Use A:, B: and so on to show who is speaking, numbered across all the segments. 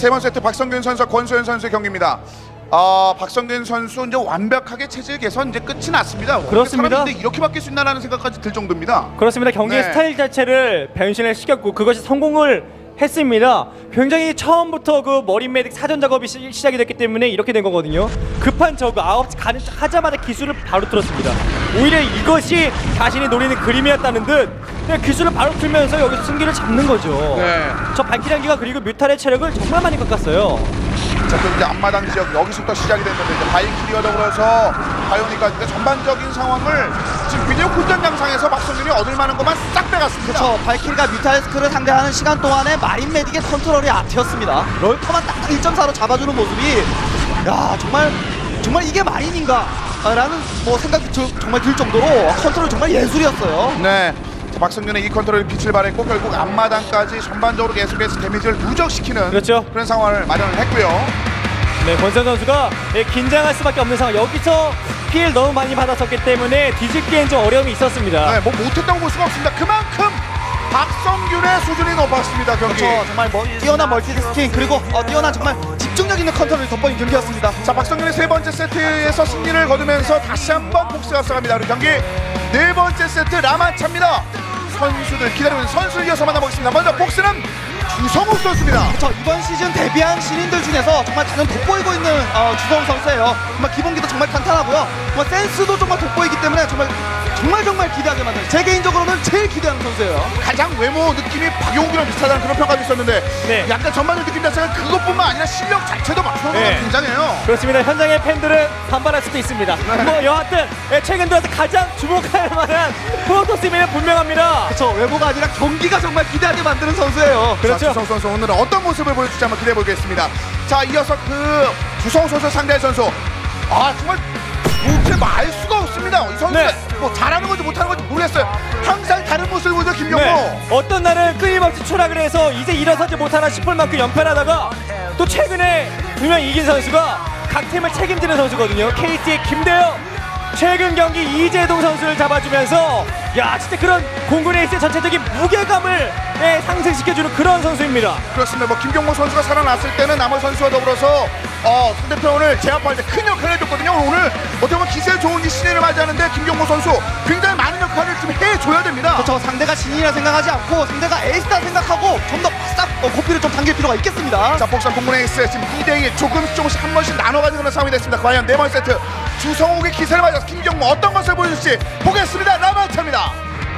A: 세 번째 세트 박성균 선수와 권소연 선수의 경기입니다. 박성균 선수 이제 완벽하게 체질 개선 이제 끝이 났습니다.
B: 그렇습니다.
A: 사람인데 이렇게 바뀔 수 있나라는 생각까지 들 정도입니다.
B: 그렇습니다. 경기의
A: 네.
B: 스타일 자체를 변신을 시켰고 그것이 성공을 했습니다. 굉장히 처음부터 그 머리 메딕 사전 작업이 시작이 됐기 때문에 이렇게 된 거거든요. 급한 저그 9시 하자마자 기술을 바로 틀었습니다. 오히려 이것이 자신이 노리는 그림이었다는 듯 그냥 기술을 바로 틀면서 여기서 승기를 잡는 거죠.
A: 네.
B: 저 발키리한기가 그리고 뮤탈의 체력을 정말 많이 깎았어요.
A: 자, 그럼 이제 앞마당 지역 여기서부터 시작이 됐는데 이제 바이키리와 더불어서 바이오닉까지 전반적인 상황을 지금 굉장히 혼전 양상에서 박성균이 얻을 만한 것만 싹 빼갔습니다.
C: 그렇죠. 발키리가 뮤탈스크를 상대하는 시간 동안에 마린 메딕의 컨트롤이 앞이었습니다. 럴커만 딱 1.4로 잡아주는 모습이 야 정말 이게 마린인가 라는 뭐 생각이 정말 들 정도로 컨트롤 정말 예술이었어요.
A: 네. 자, 박성균의 이 컨트롤에 빛을 발했고 결국 앞마당까지 전반적으로 계속해서 데미지를 누적시키는
B: 그렇죠.
A: 그런 상황을 마련을 했고요.
B: 네, 권선 선수가 긴장할 수밖에 없는 상황. 여기서 피해를 너무 많이 받았었기 때문에 뒤집기엔 좀 어려움이 있었습니다.
A: 네, 뭐 못했다고 볼 수가 없습니다. 그만큼 박성균의 수준이 높았습니다. 경기.
C: 그렇죠. 정말 뛰어난 멀티태스킹 그리고 뛰어난 정말 집중력 있는 컨트롤이 돋보인 경기였습니다.
A: 자, 박성균의 세 번째 세트에서 승리를 거두면서 다시 한번 복수가 앞서갑니다. 우리 경기 네 번째 세트 라마차입니다. 선수들 기다리고 있는 선수를 이어서 만나보겠습니다. 먼저 복수는 주성욱 선수입니다.
C: 그렇죠. 이번 시즌 데뷔한 신인들 중에서 정말 가장 돋보이고 있는 주성욱 선수예요. 정말 기본기도 정말 탄탄하고요. 정말 센스도 정말 돋보이기 때문에 정말 기대하게 만드는 제 개인적으로는 제일 기대하는 선수예요.
A: 가장 외모 느낌이 박용기랑 비슷하다는 그런 평가도 있었는데
B: 네.
A: 약간 전반적 느낌 자체가 그것뿐만 아니라 실력 자체도 박성욱이
B: 네.
A: 굉장해요.
B: 그렇습니다. 현장의 팬들은 반발할 수도 있습니다.
A: 네.
B: 뭐 여하튼 최근 들어서 가장 주목할 만한 프로토스임은 분명합니다.
C: 그렇죠. 외모가 아니라 경기가 정말 기대하게 만드는 선수예요.
A: 그렇죠. 주성욱 선수 오늘은 어떤 모습을 보여줄지 한번 기대해 보겠습니다. 자, 이어서 그 주성욱 선수 상대할 선수 정말 도대체 알 수가 없습니다. 이 선수
B: 네.
A: 뭐 잘하는 건지 못하는 건지 모르겠어요. 항상 다른 모습을 보여줘 김경모.
B: 네. 어떤 날은 끊임없이 추락을 해서 이제 일어서지 못하나 싶을 만큼 연패하다가 또 최근에 분명 이긴 선수가 각 팀을 책임지는 선수거든요. KT의 김대영. 최근 경기 이재동 선수를 잡아주면서 야 진짜 그런 공군 에이스의 전체적인 무게감을 상승시켜주는 그런 선수입니다.
A: 그렇습니다. 뭐 김경모 선수가 살아났을 때는 남은 선수와 더불어서 상대편을 제압할 때 큰 역할을 해줬거든요. 오늘 어떻게 보면 기세 좋은 이 신인을 맞이하는데 김경모 선수 굉장히 많은 역할을 좀 해줘야 됩니다.
C: 그렇죠. 상대가 신인이라 생각하지 않고 상대가 에이스다 생각하고 좀 더 바싹 고삐를 좀 당길 필요가 있겠습니다.
A: 자, 복상 공군 에이스 지금 2대2 조금씩 한 번씩 나눠가지고 그런 상황이 됐습니다. 과연 네 번째 세트 주성욱의 기세를 맞아서 김경모 어떤 것을 보여줄지 보겠습니다. 라마차입니다.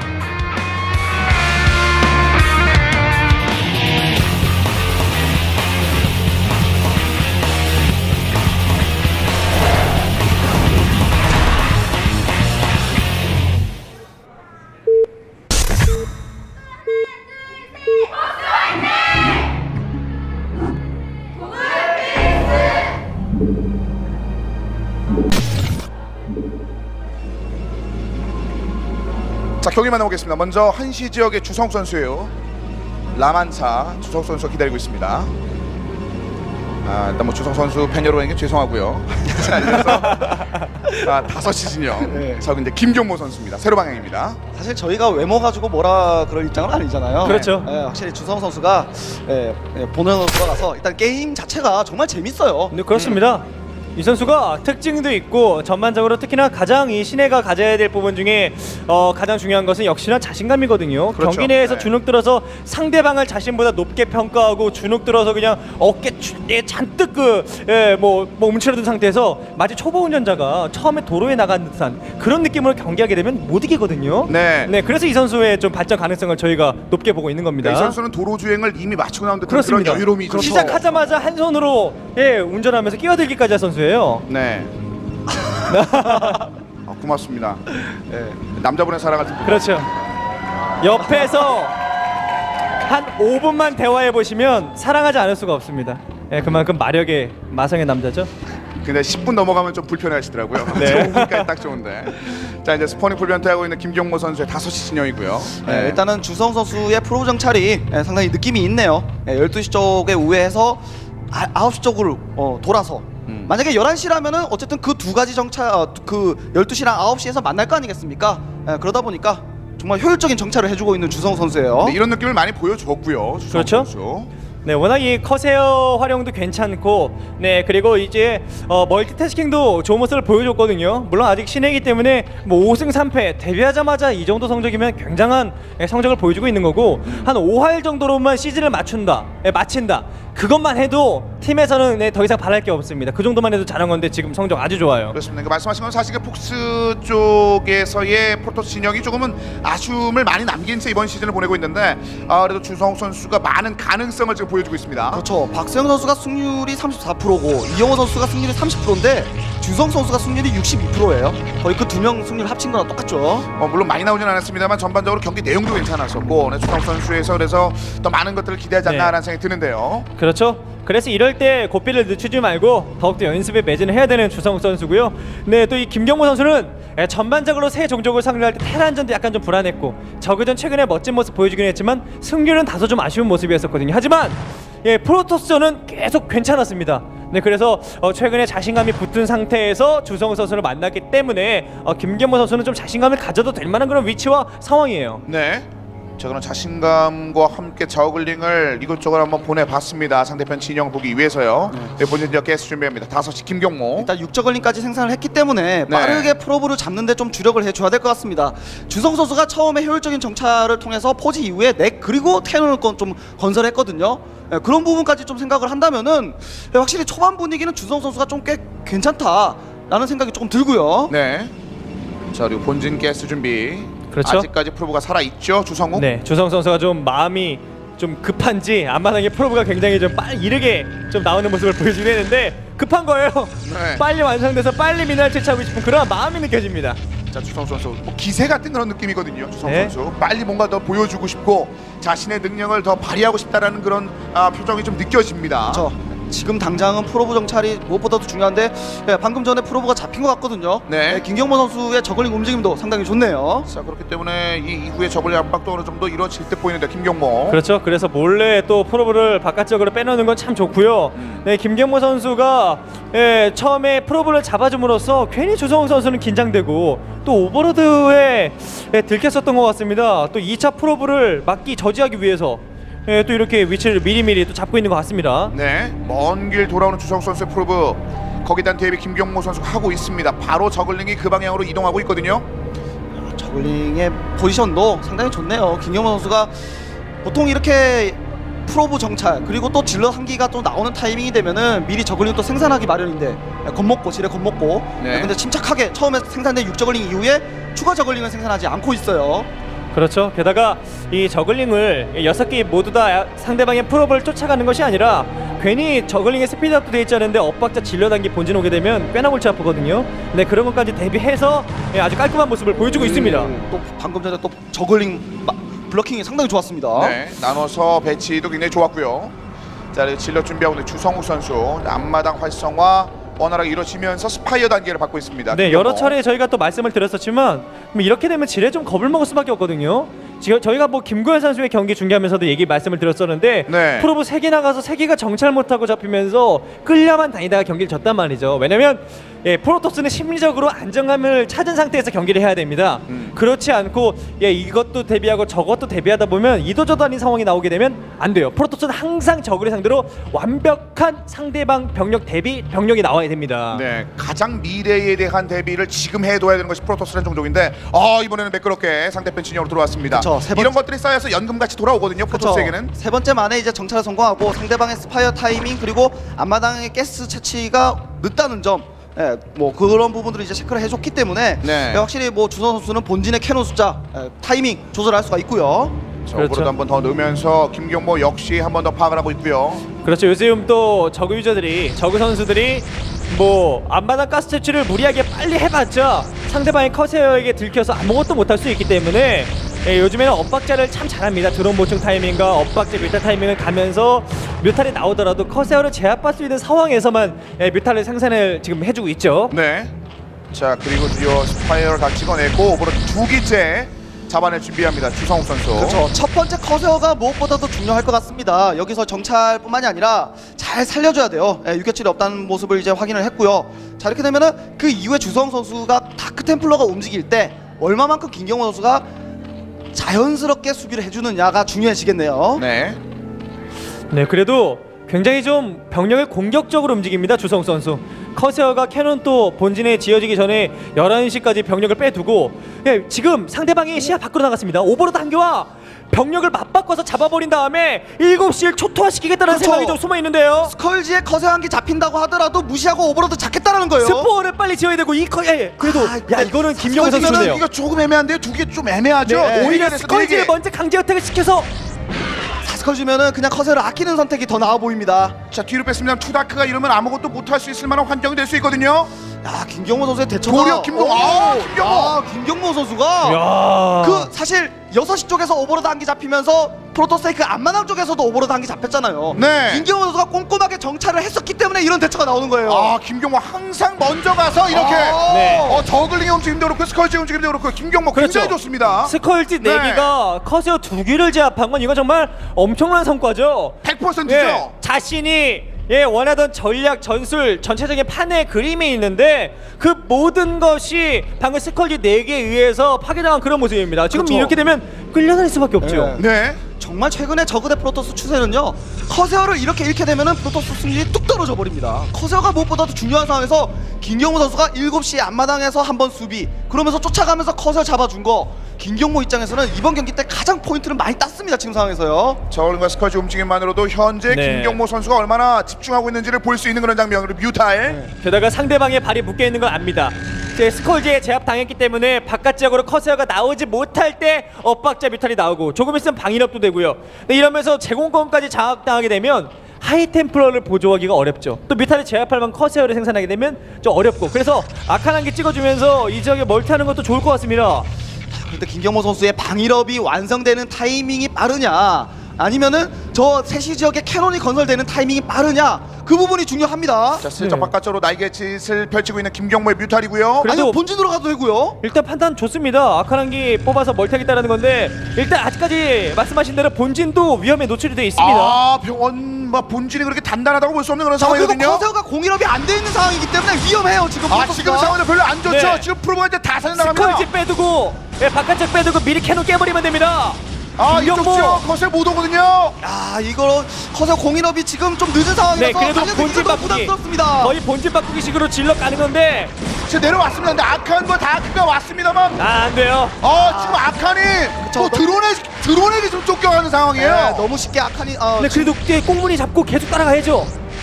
A: 자, 경기 만나보겠습니다. 먼저 한시 지역의 주성욱 선수예요. 라만차 주성욱 선수 기다리고 있습니다. 일단 뭐 주성욱 선수 팬 여러분에게 죄송하고요. 자, 이어서 5시 진영.
C: 네.
A: 저 근데 김경모 선수입니다. 세로 방향입니다.
C: 사실 저희가 외모 가지고 뭐라 그럴 입장은 아니잖아요.
B: 그렇죠.
C: 확실히 주성욱 선수가 본연으로 돌아가서 일단 게임 자체가 정말 재밌어요.
B: 네, 그렇습니다. 이 선수가 특징도 있고 전반적으로 특히나 가장 이 신예가 가져야 될 부분 중에 가장 중요한 것은 역시나 자신감이거든요.
A: 그렇죠.
B: 경기 내에서
A: 네.
B: 주눅 들어서 상대방을 자신보다 높게 평가하고 주눅 들어서 그냥 어깨 잔뜩 뭐 움츠러든 상태에서 마치 초보 운전자가 처음에 도로에 나간 듯한 그런 느낌으로 경기하게 되면 못 이기거든요.
A: 네.
B: 그래서 이 선수의 좀 발전 가능성을 저희가 높게 보고 있는 겁니다.
A: 이 선수는 도로 주행을 이미 마치고 나온 듯한
B: 그렇습니다.
A: 그런 여유로움이 있죠.
B: 시작하자마자 한 손으로 운전하면서 끼어들기까지 한 선수예요.
A: 네. 고맙습니다. 네. 남자분의 사랑을 듣고.
B: 그렇죠. 옆에서 한 5분만 대화해 보시면 사랑하지 않을 수가 없습니다. 그만큼 마력의 마성의 남자죠.
A: 근데 10분 넘어가면 좀 불편해하시더라고요.
B: 네.
A: 5분까지 딱 좋은데. 자, 이제 스포닝 풀변태하고 있는 김경모 선수의 5시 진영이고요.
C: 네, 일단은 주성 선수의 프로 정찰이 상당히 느낌이 있네요. 12시 쪽에 우회해서 9시 쪽으로 돌아서 만약에 11시라면은 어쨌든 그 두 가지 정찰 그 12시랑 9시에서 만날 거 아니겠습니까? 그러다 보니까 정말 효율적인 정찰을 해주고 있는 주성우 선수예요.
A: 네, 이런 느낌을 많이 보여줬고요.
B: 그렇죠.
A: 선수.
B: 네, 워낙 이 커세어 활용도 괜찮고, 네, 그리고 이제 멀티태스킹도 좋은 모습을 보여줬거든요. 물론 아직 신예이기 때문에 뭐 5승 3패 데뷔하자마자 이 정도 성적이면 굉장한 성적을 보여주고 있는 거고, 한 5할 정도로만 시즌을 마친다. 그것만 해도 팀에서는 네, 더 이상 바랄 게 없습니다. 그 정도만 해도 잘한 건데 지금 성적 아주 좋아요.
A: 그렇습니다. 그 말씀하신 건 사실 그 폭스 쪽에서의 프로토스 진영이 조금은 아쉬움을 많이 남긴 채 이번 시즌을 보내고 있는데, 그래도 주성욱 선수가 많은 가능성을 지금 보여주고 있습니다.
C: 그렇죠. 박세영 선수가 승률이 34%고 이영호 선수가 승률이 30%인데 주성 선수가 승률이 62%예요. 거의 그 두 명 승률 합친 거랑 똑같죠.
A: 물론 많이 나오진 않았습니다만 전반적으로 경기 내용도 괜찮았었고, 네, 주성욱 선수에서 그래서 더 많은 것들을 기대하지 않나라는 생각이 드는데요.
B: 그렇죠. 그래서 이럴 때 고삐를 늦추지 말고 더욱더 연습에 매진을 해야 되는 주성욱 선수고요. 네, 또 이 김경모 선수는 전반적으로 새 종족을 상대할 때 테란전도 약간 좀 불안했고, 저그전 최근에 멋진 모습 보여주긴 했지만 승률은 다소 좀 아쉬운 모습이었었거든요. 하지만 프로토스전은 계속 괜찮았습니다. 네, 그래서 최근에 자신감이 붙은 상태에서 주성욱 선수를 만났기 때문에 김경모 선수는 좀 자신감을 가져도 될 만한 그런 위치와 상황이에요.
A: 네. 자, 그럼 자신감과 함께 저글링을 이곳저곳 한번 보내봤습니다. 상대편 진영 보기 위해서요. 네, 본진 지역 게스 준비합니다. 5시 김경모.
C: 일단 6저글링까지 생산을 했기 때문에 빠르게 프로브를 잡는데 좀 주력을 해줘야 될 것 같습니다. 주성 선수가 처음에 효율적인 정찰을 통해서 포지 이후에 넥 그리고 캐논을 좀 건설했거든요. 네, 그런 부분까지 좀 생각을 한다면은 확실히 초반 분위기는 주성 선수가 좀 꽤 괜찮다라는 생각이 조금 들고요.
A: 네. 자, 그리고 본진 게스 준비.
B: 그렇죠.
A: 아직까지 프로브가 살아있죠, 주성욱?
B: 네, 주성 선수가 좀 마음이 좀 급한지 앞마당에 프로브가 굉장히 좀 이르게 좀 나오는 모습을 보여주긴 했는데 급한 거예요.
A: 네.
B: 빨리 완성돼서 빨리 미나를 채취하고 싶은 그런 마음이 느껴집니다.
A: 자, 주성욱 선수 뭐 기세 같은 그런 느낌이거든요. 주성욱
B: 네.
A: 선수 빨리 뭔가 더 보여주고 싶고 자신의 능력을 더 발휘하고 싶다라는 그런 표정이 좀 느껴집니다.
C: 그렇죠. 지금 당장은 프로브 정찰이 무엇보다도 중요한데 방금 전에 프로브가 잡힌 것 같거든요.
A: 네.
C: 김경모 선수의 저글링 움직임도 상당히 좋네요.
A: 자, 그렇기 때문에 이 이후에 저글링 압박도 어느 정도 이루어질 듯 보이는데 김경모.
B: 그렇죠. 그래서 몰래 또 프로브를 바깥쪽으로 빼놓는 건 참 좋고요. 네, 김경모 선수가 처음에 프로브를 잡아줌으로써 괜히 주성욱 선수는 긴장되고 또 오버로드에 들켰었던 것 같습니다. 또 2차 프로브를 저지하기 위해서 또 이렇게 위치를 미리미리 또 잡고 있는 것 같습니다.
A: 네, 먼 길 돌아오는 주성욱 선수의 프로브, 거기에 대한 대비 김경모 선수가 하고 있습니다. 바로 저글링이 그 방향으로 이동하고 있거든요.
C: 저글링의 포지션도 상당히 좋네요. 김경모 선수가 보통 이렇게 프로브 정찰 그리고 또 질럿 한 기가 또 나오는 타이밍이 되면은 미리 저글링 또 생산하기 마련인데 지뢰 겁먹고
A: 네.
C: 근데 침착하게 처음에 생산된 6저글링 이후에 추가 저글링을 생산하지 않고 있어요.
B: 그렇죠. 게다가 이 저글링을 6개 모두 다 상대방의 프로브를 쫓아가는 것이 아니라 괜히 저글링의 스피드업도 돼 있지 않은데 엇박자 질러단기 본진 오게 되면 꽤나 골치 아프거든요. 네, 그런 것까지 대비해서 아주 깔끔한 모습을 보여주고 있습니다.
C: 또 방금 전에 또 저글링 블러킹이 상당히 좋았습니다.
A: 네, 나눠서 배치도 굉장히 좋았고요. 자, 질럿 준비하고 있는 주성욱 선수 앞마당 활성화 원활하게 이루어지면서 스파이어 단계를 받고 있습니다.
B: 네,
A: 김경모.
B: 여러 차례 저희가 또 말씀을 드렸었지만 이렇게 되면 지뢰 좀 겁을 먹을 수밖에 없거든요. 저희가 뭐 김구현 선수의 경기 중계하면서도 말씀을 드렸었는데
A: 네.
B: 프로브 3개 나가서 3개가 정찰 못하고 잡히면서 끌려만 다니다가 경기를 졌단 말이죠. 왜냐면 프로토스는 심리적으로 안정감을 찾은 상태에서 경기를 해야 됩니다. 그렇지 않고 이것도 대비하고 저것도 대비하다 보면 이도저도 아닌 상황이 나오게 되면 안 돼요. 프로토스는 항상 적을 상대로 완벽한 상대방 병력이 나와야 됩니다.
A: 네, 가장 미래에 대한 대비를 지금 해둬야 되는 것이 프로토스라는 종족인데 이번에는 매끄럽게 상대편 진영으로 들어왔습니다.
C: 그쵸,
A: 이런 것들이 쌓여서 연금같이 돌아오거든요. 프로토스에게는.
C: 세 번째 만에 이제 정찰을 성공하고 상대방의 스파이어 타이밍 그리고 앞마당의 가스 채취가 늦다는 점, 뭐 그런 부분들을 이제 체크를 해줬기 때문에
A: 네.
C: 확실히 뭐 주성 선수는 본진의 캐논 숫자, 타이밍 조절할 수가 있고요.
A: 그렇죠. 오버로드 한 번 더 넣으면서 김경모 역시 한 번 더 파악을 하고 있고요.
B: 그렇죠. 요즘 또 저그 유저들이 저그 선수들이 뭐 앞마당 가스 채취를 무리하게 빨리 해봤자 상대방의 커세어에게 들켜서 아무것도 못할 수 있기 때문에 요즘에는 엇박자를 참 잘합니다. 드론 보충 타이밍과 엇박자 뮤탈 타이밍을 가면서 뮤탈이 나오더라도 커세어를 제압할 수 있는 상황에서만 뮤탈을 생산을 지금 해주고 있죠.
A: 네. 자, 그리고 드디어 스파이어를 다 찍어내고 오버로드 2기째 잡아낼 준비합니다. 주성욱 선수.
C: 그렇죠. 첫 번째 커세어가 무엇보다도 중요할 것 같습니다. 여기서 정찰뿐만이 아니라 잘 살려줘야 돼요. 유격질이 없다는 모습을 이제 확인을 했고요. 자, 이렇게 되면은 그 이후에 주성 선수가 다크 템플러가 움직일 때 얼마만큼 김경호 선수가 자연스럽게 수비를 해주느냐가 중요해지겠네요.
A: 네.
B: 네, 그래도 굉장히 좀 병력을 공격적으로 움직입니다. 주성 선수. 커세어가 캐논 또 본진에 지어지기 전에 11시까지 병력을 빼두고 예, 지금 상대방이 시야 밖으로 나갔습니다. 오버로드 한 개와 병력을 맞바꿔서 잡아버린 다음에 7시를 초토화시키겠다는
C: 그렇죠.
B: 생각이 좀 숨어있는데요.
C: 스컬지에 커세어 한 개 잡힌다고 하더라도 무시하고 오버로드 잡겠다는 거예요.
B: 스포를 빨리 지어야 되고 그래도 야 이거는 김경호 선수
A: 스컬지는
B: 좋네요.
A: 이거 조금 애매한데요. 두 개 좀 애매하죠.
B: 네, 오히려
A: 네
B: 스컬지를
A: 개.
B: 먼저 강제 어택을 시켜서
C: 스컬지면은 그냥 커세어를 아끼는 선택이 더 나아 보입니다.
A: 자, 뒤로 뺐습니다. 투다크가 이러면 아무것도 못할 수 있을 만한 환경이 될 수 있거든요.
C: 야, 김경호 선수의 대처가
A: 도리어 김경호. 김경호.
C: 김경호 선수가
B: 야.
C: 그 사실 6시 쪽에서 오버로드 한 개 잡히면서 프로토스의 그 앞마당 쪽에서도 오버로드 한 개 잡혔잖아요.
A: 네.
C: 김경호 선수가 꼼꼼하게 정찰을 했었기 때문에 이런 대처가 나오는 거예요.
A: 아, 김경호 항상 먼저 가서 이렇게
B: 네.
A: 저글링의 움직임도 그렇고 스컬지 움직임도 그렇고 김경호
B: 그렇죠.
A: 굉장히 좋습니다.
B: 스컬지
A: 네.
B: 4기가 커세어 2기를 제압한 건 이거 정말 엄청난 성과죠.
A: 100%죠.
B: 예, 자신이 원하던 전략, 전술, 전체적인 판의 그림이 있는데 그 모든 것이 방금 스컬지 4개에 의해서 파괴당한 그런 모습입니다. 지금
C: 그렇죠.
B: 이렇게 되면 끌려다닐 수밖에 없죠.
A: 네.
C: 정말 최근에 저그대 프로토스 추세는요, 커세어를 이렇게 잃게 되면은 프로토스 승률이 뚝 떨어져 버립니다. 커세어가 무엇보다도 중요한 상황에서 김경호 선수가 7시 앞마당에서 한번 수비, 그러면서 쫓아가면서 커세어 잡아준 거, 김경호 입장에서는 이번 경기 때 가장 포인트를 많이 땄습니다. 지금 상황에서요.
A: 저글링과 스컬지 움직임만으로도 현재
B: 네.
A: 김경모 선수가 얼마나 집중하고 있는지를 볼 수 있는 그런 장면으로 뮤탈.
B: 게다가 상대방의 발이 묶여있는 걸 압니다. 이제 스컬지에 제압당했기 때문에 바깥쪽으로 커세어가 나오지 못할 때 엇박자 뮤탈이 나오고 조금 있으면 방일업도 되고요. 근데 이러면서 제공권까지 장악당하게 되면 하이템플러를 보조하기가 어렵죠. 또 뮤탈을 제압할 만큼 커세어를 생산하게 되면 좀 어렵고, 그래서 악한 한 개 찍어주면서 이 지역에 멀티하는 것도 좋을 것 같습니다.
C: 그런데 김경호 선수의 방일업이 완성되는 타이밍이 빠르냐, 아니면은 저 3시 지역에 캐논이 건설되는 타이밍이 빠르냐, 그 부분이 중요합니다.
A: 자, 슬쩍
B: 네.
A: 바깥쪽으로 날개짓을 펼치고 있는 김경모의 뮤탈이고요.
B: 그래도
C: 아니, 본진으로 가도 되고요.
B: 일단 판단 좋습니다. 악한 한 개 뽑아서 멀티하겠다는 건데 일단 아직까지 말씀하신 대로 본진도 위험에 노출이 되어 있습니다.
A: 아, 병원 본질이 그렇게 단단하다고 볼 수 없는 그런
C: 자, 그리고
A: 상황이거든요.
C: 커세어가 공일업이 안 돼 있는 상황이기 때문에 위험해요. 지금
A: 아,
C: 프로토스가.
A: 지금 상황은 별로 안 좋죠.
B: 네.
A: 지금 프로가 이제 다 살아나갑니다.
B: 스컬지 빼두고 바깥쪽 빼두고 미리 캐논 깨버리면 됩니다.
A: 아, 이쪽
B: 김경모.
A: 지역 거세 못 오거든요.
C: 야, 이거 커세어 공일업이 지금 좀 늦은 상황이라서
B: 네, 그래도
C: 강력히
B: 본진
C: 이거
B: 바꾸기
C: 부담스럽습니다.
B: 거의 본진 바꾸기 식으로 질러 가는 건데
A: 지금 내려왔습니다. 근데 아칸과 다크가 왔습니다만,
B: 안 돼요.
A: 지금 아칸이
C: 그쵸,
A: 또 드론에게 좀 쫓겨가는 상황이에요.
C: 네, 너무 쉽게 악한이
B: 근데 그래도 꽁무니 잡고 계속 따라가야죠.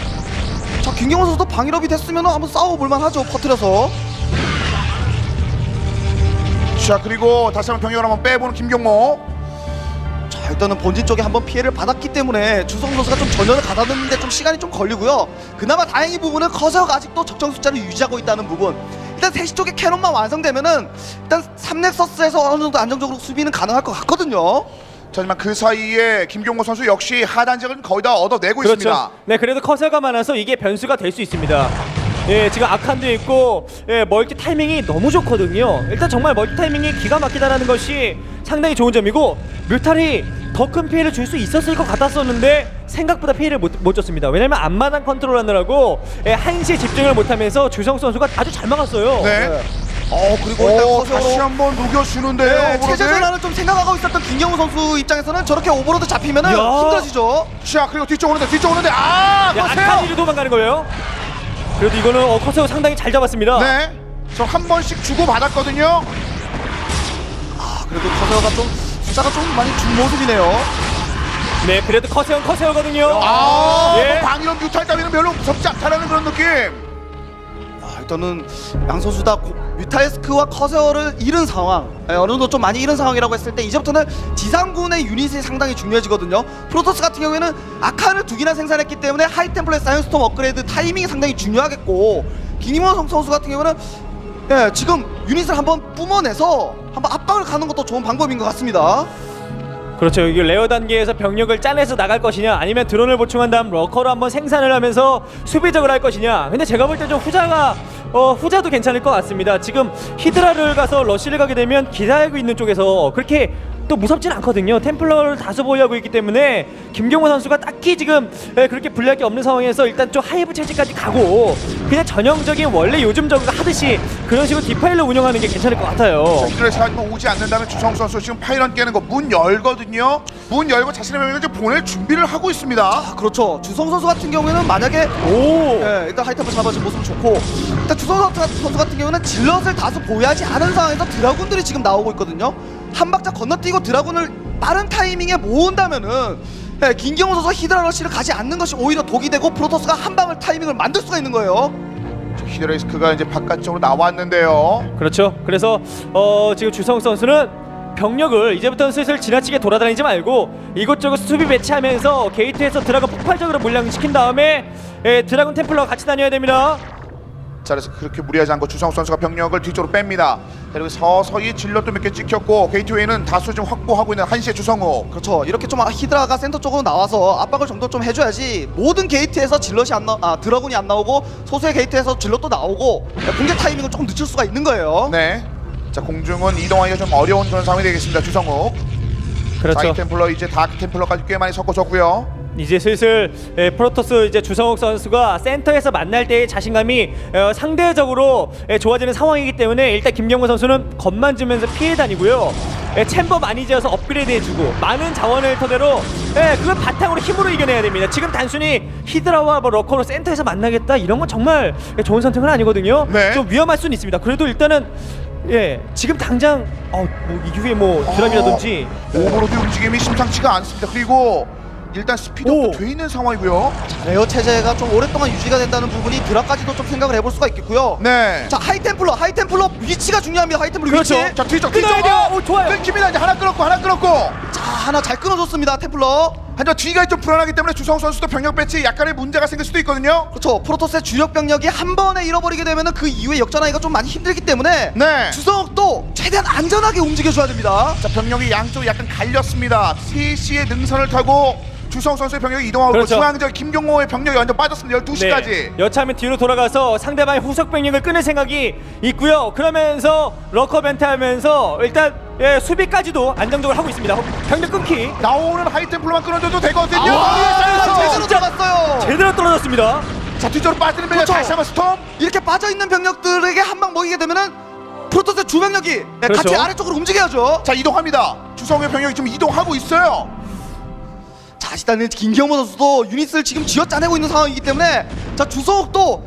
C: 자, 김경호 선수도 방일업이 됐으면 한번 싸워볼 만하죠. 퍼뜨려서.
A: 자, 그리고 다시 한번 병력을 한번 빼보는 김경모.
C: 자, 일단은 본진 쪽에 한번 피해를 받았기 때문에 주성 선수가 좀 전열을 가다듬는데 좀 시간이 좀 걸리고요. 그나마 다행인 부분은 커세어가 아직도 적정 숫자를 유지하고 있다는 부분. 일단 3시 쪽에 캐논만 완성되면은 일단 3넥서스에서 어느 정도 안정적으로 수비는 가능할 것 같거든요.
A: 자, 하지만 그 사이에 김경모 선수 역시 하단 지역은 거의 다 얻어내고 있습니다.
B: 네, 그래도 커세어가 많아서 이게 변수가 될 수 있습니다. 예, 지금 아칸도 있고 멀티 타이밍이 너무 좋거든요. 일단 정말 멀티 타이밍이 기가 막히다라는 것이 상당히 좋은 점이고, 뮤탈이 더 큰 피해를 줄 수 있었을 것 같았었는데 생각보다 피해를 못 줬습니다. 왜냐면 앞마당 컨트롤하느라고 한시에 집중을 못하면서 주성 선수가 아주 잘 막았어요.
A: 네.
C: 그리고 일단
A: 다시
C: 커세어로
A: 한번 녹여주는데요.
C: 네,
A: 오버로드.
C: 체제 전환을 좀 생각하고 있었던 김경호 선수 입장에서는 저렇게 오버로드 잡히면은
B: 야.
C: 힘들어지죠.
A: 자, 그리고 뒤쪽 오는데
B: 야,
A: 거세요.
B: 아칸이로 도망가는 거예요. 그래도 이거는 커세어 상당히 잘 잡았습니다.
A: 네. 저 한 번씩 주고 받았거든요.
C: 그래도 커세어가 좀 숫자가 좀 많이 준 모습이네요.
B: 네, 그래도 커세어거든요. 예.
A: 방이런 뮤탈 따위는 별로 무섭지 않다라는 그런 느낌.
C: 일단은 양 선수 다 뮤탈스크와 커세어를 잃은 상황, 어느 정도 좀 많이 잃은 상황이라고 했을 때 이제부터는 지상군의 유닛이 상당히 중요해지거든요. 프로토스 같은 경우에는 아칸을 2기나 생산했기 때문에 하이템플러의 사이언스톰 업그레이드 타이밍이 상당히 중요하겠고, 김임원 선수 같은 경우는 지금 유닛을 한번 뿜어내서 한번 압박을 가는 것도 좋은 방법인 것 같습니다.
B: 그렇죠. 이게 레어 단계에서 병력을 짜내서 나갈 것이냐, 아니면 드론을 보충한 다음 러커로 한번 생산을 하면서 수비적으로 할 것이냐. 근데 제가 볼 때 좀 후자도 괜찮을 것 같습니다. 지금 히드라를 가서 러쉬를 가게 되면 기다리고 있는 쪽에서 그렇게 또 무섭진 않거든요. 템플러를 다수 보유하고 있기 때문에 김경호 선수가 딱히 지금 그렇게 불리할 게 없는 상황에서 일단 좀 하이브 체제까지 가고 그냥 전형적인 원래 요즘 저그가 하듯이 그런 식으로 디파일러 운영하는 게 괜찮을 것 같아요.
A: 히드라에서 오지 않는다면 주성욱 선수 지금 파일런 깨는 거 문 열거든요. 문 열고 자신의 병력을 이제 보낼 준비를 하고 있습니다.
C: 아, 그렇죠. 주성 선수 같은 경우에는 만약에 일단 하이템을 잡아준 모습 좋고, 일단 주성 선수 같은 경우는 질럿을 다소 보유하지 않은 상황에서 드라군들이 지금 나오고 있거든요. 한 박자 건너뛰고 드라군을 빠른 타이밍에 모은다면은 김경호 선수가 히드라 러시를 가지 않는 것이 오히려 독이 되고 프로토스가 한 방을 타이밍을 만들 수가 있는 거예요.
A: 히드라이스크가 이제 바깥쪽으로 나왔는데요.
B: 그렇죠. 그래서 지금 주성욱 선수는 병력을 이제부터는 슬슬 지나치게 돌아다니지 말고 이곳저곳 수비 배치하면서 게이트에서 드라군 폭발적으로 물량시킨 다음에 드라군 템플러와 같이 다녀야 됩니다.
A: 자, 그래서 그렇게 무리하지 않고 주성욱 선수가 병력을 뒤쪽으로 뺍니다. 그리고 서서히 질럿도 몇 개 찍혔고 게이트웨이는 다수 좀 확보하고 있는 한시의 주성욱.
C: 그렇죠. 이렇게 좀 히드라가 센터 쪽으로 나와서 압박을 정도 좀 해줘야지 모든 게이트에서 질럿이 드라군이 안 나오고 소수의 게이트에서 질럿도 나오고 공격 타이밍을 조금 늦출 수가 있는 거예요.
A: 네. 자, 공중은 이동하기가 좀 어려운 그런 상황이 되겠습니다. 주성욱.
B: 그렇죠.
A: 다이 템플러 이제 다크 템플러까지 꽤 많이 섞어줬고요.
B: 이제 슬슬 프로토스 이제 주성욱 선수가 센터에서 만날 때의 자신감이 상대적으로 좋아지는 상황이기 때문에 일단 김경호 선수는 겁만 주면서 피해 다니고요. 챔버 많이 지어서 업그레이드 해주고 많은 자원을 토대로 그걸 바탕으로 힘으로 이겨내야 됩니다. 지금 단순히 히드라와 뭐 러커로 센터에서 만나겠다 이런 건 정말 좋은 선택은 아니거든요.
A: 네.
B: 좀 위험할 수는 있습니다. 그래도 일단은 지금 당장 뭐 이후에 뭐 드랍이라든지
A: 오버로드 움직임이 심상치가 않습니다. 그리고 일단 스피드업도 돼 있는 상황이고요.
C: 레어 체제가 좀 오랫동안 유지가 된다는 부분이 드랍까지도 좀 생각을 해볼 수가 있겠고요.
A: 네.
C: 자, 하이템플러 위치가 중요합니다. 하이템플러
B: 그렇죠.
C: 위치.
A: 자, 뒤쪽
B: 끊어야 돼요. 좋아요.
A: 끊깁니다. 이제 하나 끊었고
C: 자, 하나 잘 끊어줬습니다. 템플러.
A: 하지만 뒤가 좀 불안하기 때문에 주성욱 선수도 병력 배치에 약간의 문제가 생길 수도 있거든요.
C: 그렇죠. 프로토스의 주력 병력이 한 번에 잃어버리게 되면은 그 이후에 역전하기가 좀 많이 힘들기 때문에
A: 네.
C: 주성욱도 최대한 안전하게 움직여줘야 됩니다.
A: 자, 병력이 양쪽으로 약간 갈렸습니다. 3시의 능선을 타고 주성욱 선수의 병력이 이동하고
B: 그렇죠.
A: 중앙적 김경호의 병력이 완전 빠졌습니다. 12시까지.
B: 네. 여차하면 뒤로 돌아가서 상대방의 후속 병력을 끊을 생각이 있고요. 그러면서 러커 벤트 하면서 일단 수비까지도 안정적으로 하고 있습니다. 병력 끊기
A: 나오는 하이템플러만 끊어줘도 되거든요.
C: 제대로 들어갔어요.
B: 제대로 떨어졌습니다.
A: 자, 뒤쪽으로 빠지는 병력
C: 그렇죠.
A: 다시 한번 스톰.
C: 이렇게 빠져있는 병력들에게 한 방 먹이게 되면은 프로토스의 주병력이
B: 그렇죠.
C: 같이 아래쪽으로 움직여야죠.
A: 자, 이동합니다. 주성욱의 병력이 지금 이동하고 있어요.
C: 자, 일단은 김경호 선수도 유닛을 지금 쥐어짜내고 있는 상황이기 때문에 자, 주성욱도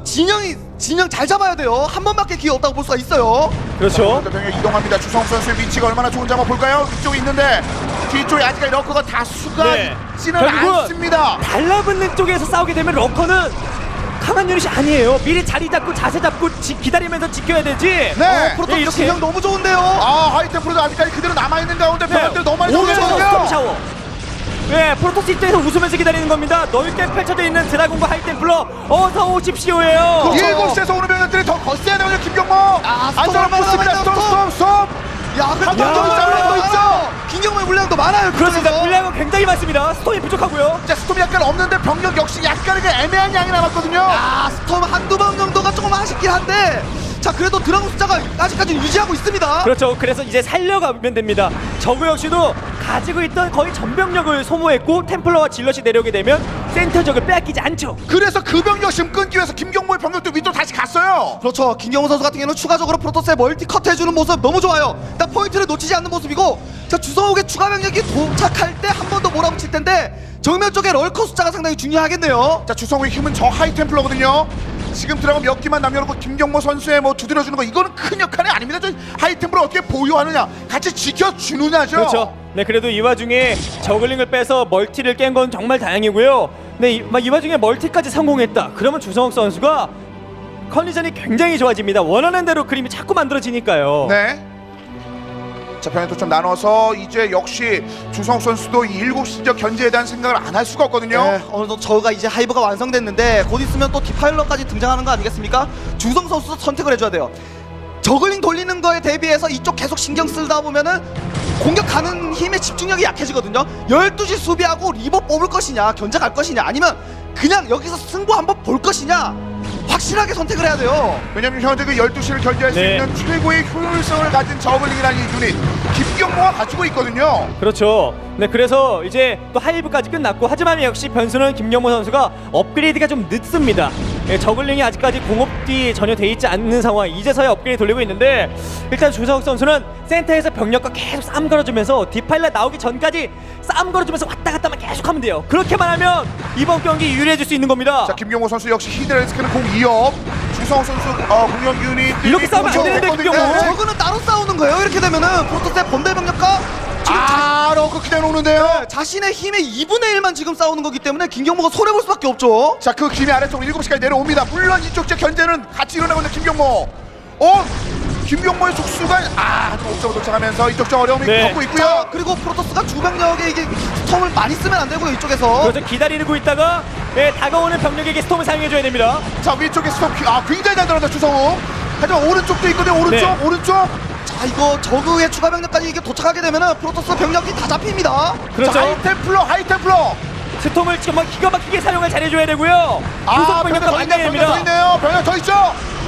C: 진영 잘 잡아야 돼요. 한 번밖에 기회 없다고 볼 수가 있어요.
B: 그렇죠.
A: 병력 이동합니다. 주성욱 선수의 위치가 얼마나 좋은지 한번 볼까요? 위쪽에 있는데 뒤쪽에 아직까지 러커가 다수가
B: 네.
A: 있지는
B: 결국은
A: 않습니다.
B: 달라붙는 쪽에서 싸우게 되면 러커는 강한 유닛이 아니에요. 미리 자리 잡고 자세 잡고 기다리면서 지켜야 되지.
A: 네.
C: 프로토스
B: 이렇게
C: 진영 너무 좋은데요.
A: 아, 하이템플러도 아직까지 그대로 남아있는 가운데 병력들 너무 많이
B: 오면서 스톰
A: 들어오거든요.
B: 샤워. 프로토스 입장에서 웃으면서 기다리는 겁니다. 넓게 펼쳐져 있는 드라군과 하이템플러 어서 오십시오예요.
C: 그렇죠.
A: 7시에서 오는 병력들이 더 거세야 되거든요. 김경모.
C: 아,
A: 안전한
C: 스톰
A: 포스입니다.
C: 얼마나
A: 스톰.
C: 야, 그래도
A: 한번더 싸움도 있죠.
C: 김경호의 물량도 많아요.
B: 그렇습니다.
C: 그쪽에서.
B: 물량은 굉장히 많습니다. 스톰이 부족하고요.
A: 자, 스톰이 약간 없는데 병력 역시 약간의 애매한 양이 남았거든요.
C: 아, 스톰 한두 방 정도가 조금 아쉽긴 한데 자, 그래도 드라군 숫자가 아직까지 유지하고 있습니다.
B: 그렇죠. 그래서 이제 살려가면 됩니다. 저그 역시도 가지고 있던 거의 전병력을 소모했고 템플러와 질럿이 내려오게 되면 센터적을 빼앗기지 않죠.
A: 그래서 그 병력 지금 끊기 위해서 김경모의 병력도 위로 다시 갔어요.
C: 그렇죠. 김경호 선수 같은 경우는 추가적으로 프로토스의 멀티 컷 해주는 모습 너무 좋아요. 일단 포인트를 놓치지 않는 모습이고 자, 주성욱의 추가 병력이 도착할 때 한 번 더 몰아붙일 텐데 정면 쪽에 럴커 숫자가 상당히 중요하겠네요.
A: 자, 주성우의 힘은 저 하이템플러거든요. 지금 드라곤 몇 기만 남겨놓고 김경모 선수의 뭐 두드려주는 거 이거는 큰 역할이 아닙니다. 저 하이템플러 어떻게 보유하느냐, 같이 지켜주느냐죠.
B: 그렇죠. 네, 그래도 이 와중에 저글링을 빼서 멀티를 깬 건 정말 다행이고요. 네, 이 와중에 멀티까지 성공했다. 그러면 주성욱 선수가 컨디션이 굉장히 좋아집니다. 원하는 대로 그림이 자꾸 만들어지니까요.
A: 네. 자, 병력도 좀 나눠서 이제 역시 주성욱 선수도 이 7시 지역 견제에 대한 생각을 안 할 수가 없거든요.
C: 네, 어느 정도 저가 이제 하이브가 완성됐는데 곧 있으면 또 디파일러까지 등장하는 거 아니겠습니까? 주성 선수도 선택을 해줘야 돼요. 저글링 돌리는 거에 대비해서 이쪽 계속 신경 쓰다 보면은 공격하는 힘의 집중력이 약해지거든요. 12시 수비하고 리버 뽑을 것이냐, 견제 갈 것이냐, 아니면 그냥 여기서 승부 한번 볼 것이냐, 확실하게 선택을 해야 돼요.
A: 왜냐면 현재 그 12시를 견제할 수
B: 네.
A: 있는 최고의 효율성을 가진 저글링이라는 이 유닛 김경모가 가지고 있거든요.
B: 그렇죠. 네, 그래서 이제 또 하이브까지 끝났고, 하지만 역시 변수는 김경모 선수가 업그레이드가 좀 늦습니다. 예, 저글링이 아직까지 공업 업이 전혀 돼 있지 않는 상황. 이제서야 업그레이드 돌리고 있는데 일단 주성욱 선수는 센터에서 병력과 계속 싸움 걸어주면서 디파일러 나오기 전까지 싸움 걸어주면서 왔다 갔다만 계속 하면 돼요. 그렇게만 하면 이번 경기 유리해질 수 있는 겁니다.
A: 자, 김경호 선수 역시 히드라리스크는 공 2업. 주성욱 선수 공격 유닛
B: 이렇게 싸우면 안 되는데, 김경호.
C: 저거는 따로 싸우는 거예요. 이렇게 되면은 프로토스의 본대 병력과
A: 러그 기대 놓는데요.
C: 자신의 힘의 2분의 1만 지금 싸우는 거기 때문에 김경모가 손해볼 수밖에 없죠.
A: 자, 그 김이 아래쪽 7시까지 내려옵니다. 물론 이쪽 제 견제는 같이 일어나고 있는 김경모. 김경모의 속수가 옥저버 도착하면서 이쪽 저 어려움이 겪고 있고요.
C: 자, 그리고 프로토스가 주병력에 이게 스톰을 많이 쓰면 안 되고요. 이쪽에서.
B: 그래서 기다리고 있다가 다가오는 병력에게 스톰을 사용해줘야 됩니다.
A: 자, 위쪽에 스톰 굉장히 잘 들어간다 주성우. 하지만 오른쪽도 있거든요. 오른쪽.
C: 자, 이거 저그의 추가 병력까지 이게 도착하게 되면은 프로토스 병력이 다 잡힙니다.
B: 그렇죠.
A: 자, 하이템플러.
B: 스톰을 정말 기가 막히게 사용을 잘해줘야 되고요. 구속 병력과 만나야 됩니다.
A: 병력 더 있죠.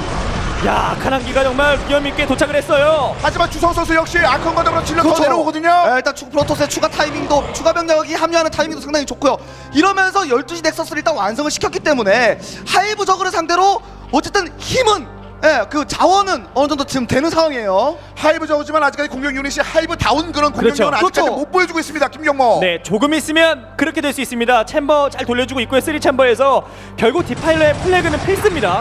B: 야, 카난기가 정말 위험있게 도착을 했어요.
A: 하지만 주성 선수 역시 아컨과 더불어 질러 더 내려오거든요.
C: 일단 프로토스의 추가 타이밍도, 추가 병력이 합류하는 타이밍도 상당히 좋고요. 이러면서 12시 넥서스를 일단 완성을 시켰기 때문에 하이브 저그를 상대로 어쨌든 힘은 그 자원은 어느 정도 지금 되는 상황이에요.
A: 하이브 저그지만 아직까지 공격 유닛이 하이브 다운 그런 공격력은 아직까지 못 보여주고 있습니다. 김경모.
B: 네, 조금 있으면 그렇게 될 수 있습니다. 챔버 잘 돌려주고 있고요. 3 챔버에서 결국 디파일러의 플래그는 필수입니다.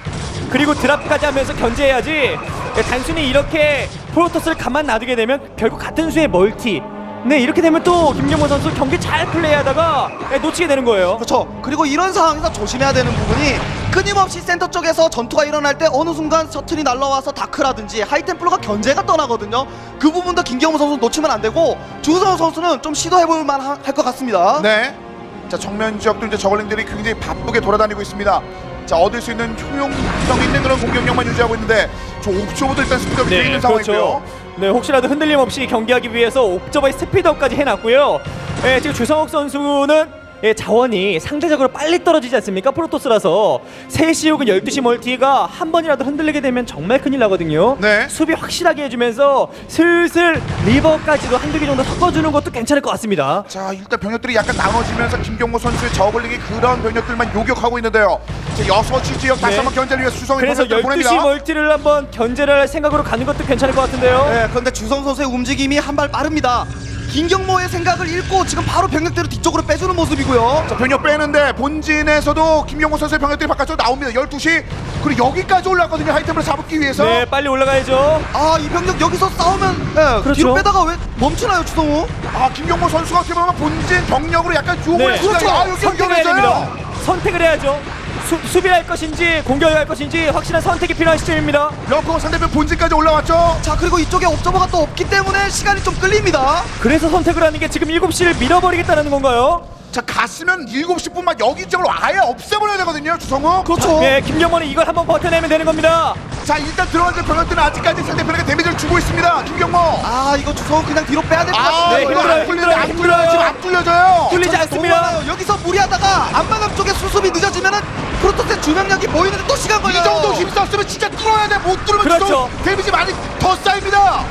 B: 그리고 드랍까지 하면서 견제해야지. 단순히 이렇게 프로토스를 가만 놔두게 되면 결국 같은 수의 멀티. 네, 이렇게 되면 또 김경모 선수 경기 잘 플레이하다가 놓치게 되는 거예요.
C: 그렇죠. 그리고 이런 상황에서 조심해야 되는 부분이 끊임없이 센터 쪽에서 전투가 일어날 때 어느 순간 셔틀이 날라와서 다크라든지 하이템플러가 견제가 떠나거든요. 그 부분도 김경모 선수 놓치면 안 되고 주성우 선수는 좀 시도해볼 만할 것 같습니다.
A: 네. 자, 정면 지역도 이제 저글링들이 굉장히 바쁘게 돌아다니고 있습니다. 자, 얻을 수 있는 효용성 있는 그런 공격력만 유지하고 있는데 저 옵저버도 일단 스피드업이 되어 있는 상황이고요.
B: 네, 혹시라도 흔들림 없이 경기하기 위해서 옵저버의 스피드업까지 해놨고요. 지금 주성욱 선수는 자원이 상대적으로 빨리 떨어지지 않습니까? 프로토스라서 3시 혹은 12시 멀티가 한 번이라도 흔들리게 되면 정말 큰일 나거든요.
A: 네.
B: 수비 확실하게 해주면서 슬슬 리버까지도 한두 개 정도 섞어주는 것도 괜찮을 것 같습니다.
A: 자, 일단 병력들이 약간 나눠지면서 김경모 선수의 저글링이 그런 병력들만 요격하고 있는데요. 자, 6시 지역 다시 한번 견제를 위해서 수성이
B: 그래서
A: 병력들을
B: 12시
A: 보냅니다.
B: 멀티를 한번 견제를 할 생각으로 가는 것도 괜찮을 것 같은데요.
C: 네, 그런데 주성 선수의 움직임이 한 발 빠릅니다. 김경모의 생각을 읽고 지금 바로 병력대로 뒤쪽으로 빼주는 모습이고요.
A: 자, 병력 빼는데 본진에서도 김경모 선수의 병력들이 바깥으로 나옵니다. 12시. 그리고 여기까지 올라왔거든요. 하이템을 잡기 위해서.
B: 네, 빨리 올라가야죠.
C: 이 병력 여기서 싸우면
B: 그렇죠.
C: 뒤로 빼다가 왜 멈추나요, 주성우?
A: 김경모 선수가 어떻게 보면 본진 병력으로 약간 유혹을 했습니다.
C: 그렇죠.
A: 여기
B: 선택을 해야
A: 위험해져요.
B: 됩니다. 선택을 해야죠. 수비를 할 것인지 공격을 할 것인지 확실한 선택이 필요한 시점입니다.
A: 러커 상대편 본진까지 올라왔죠.
C: 자, 그리고 이쪽에 옵저버가 또 없기 때문에 시간이 좀 끌립니다.
B: 그래서 선택을 하는 게 지금 7시를 밀어버리겠다는 건가요?
A: 자, 갔으면 7시 분만 여기 쪽으로 아예 없애버려야 되거든요. 주성우.
C: 그렇죠.
B: 네, 김경모는 이걸 한번 버텨내면 되는 겁니다.
A: 자, 일단 들어가는 병력들은 아직까지 상대편에게 데미지를 주고 있습니다. 김경모.
C: 이거 주성우 그냥 뒤로 빼야 될 것
B: 네,
C: 같은데.
B: 힘들어요.
A: 안 뚫려요. 지금 안 뚫려져요.
B: 뚫리지 않습니다.
C: 여기서 무리하다가 앞마당 쪽에 수습이 늦어지면은 프로토스의 주명력이 모이는데 또 시간 걸려요.
A: 이 정도 힘썼으면 진짜 뚫어야 돼. 못 뚫으면
B: 그렇죠.
A: 주성우 데미지 많이 더 쌓입니다.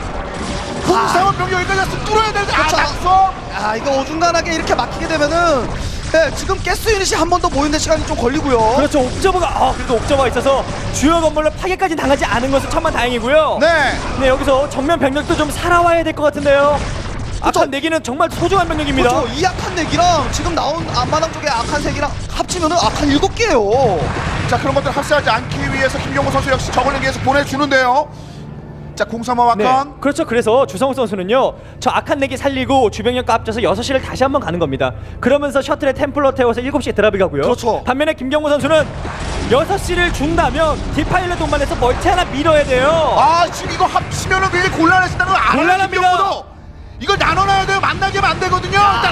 A: 홍상원 병력 여기까지 왔으면 뚫어야 되는데
C: 그렇죠.
A: 낙서.
C: 이거 어중간하게 이렇게 막히게 되면은 지금 가스 유닛이 한 번 더 모이는데 시간이 좀 걸리고요.
B: 그렇죠. 옵저버가 그래도 옵저버가 있어서 주요 건물로 파괴까지 당하지 않은 것은 천만 다행이고요.
A: 네.
B: 여기서 정면 병력도 좀 살아와야 될 것 같은데요. 악한 내기는 정말 소중한 병력입니다.
C: 그렇죠. 이 악한 넥이랑 지금 나온 앞마당 쪽에 악한 색이랑 합치면은 악한 7개예요.
A: 자, 그런 것들 합세하지 않기 위해서 김경호 선수 역시 저글링에서 보내주는데요. 자, 035
B: 네,
A: 아칸.
B: 그렇죠. 그래서 주성우 선수는요, 저 악한 내기 살리고 주병력과 합쳐서 6시를 다시 한번 가는 겁니다. 그러면서 셔틀에 템플러 태워서 7시에 드랍이 가고요.
C: 그렇죠.
B: 반면에 김경호 선수는 6시를 준다면 디파일러 동반해서 멀티 하나 밀어야 돼요.
A: 지금 이거 합치면은 굉장히 곤란해진다는 걸 알아요.
B: 곤란합니다.
A: 김경호도. 이걸 나눠놔야 돼요. 만나게 하면 안 되거든요. 일단